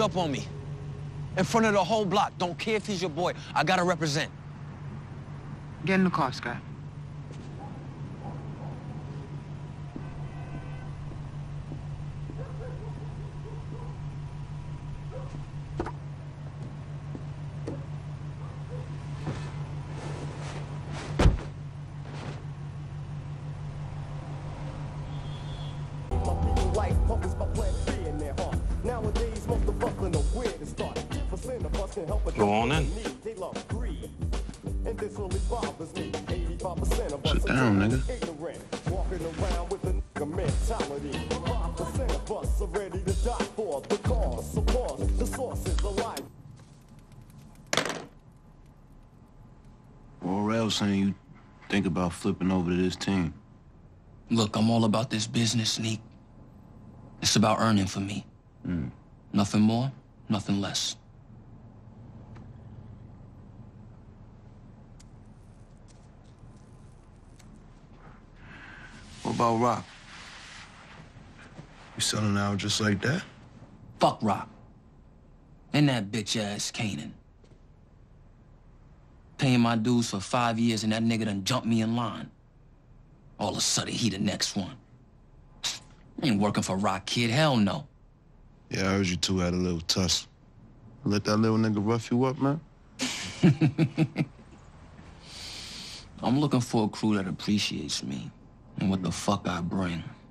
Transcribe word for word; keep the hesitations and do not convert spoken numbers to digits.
up on me. In front of the whole block. Don't care if he's your boy. I gotta represent. Get in the car, Scott. Go on in. Sit down, nigga. Or saying you think about flipping over to this team. Look, I'm all about this business, Sneak. It's about earning for me. Mm. Nothing more, nothing less. What about Rock? You selling out just like that? Fuck Rock. And that bitch-ass Kanan. Paying my dues for five years and that nigga done jumped me in line. All of a sudden, he the next one. Ain't working for Rock, kid. Hell no. Yeah, I heard you two had a little tussle. Let that little nigga rough you up, man? I'm looking for a crew that appreciates me and what the fuck I bring.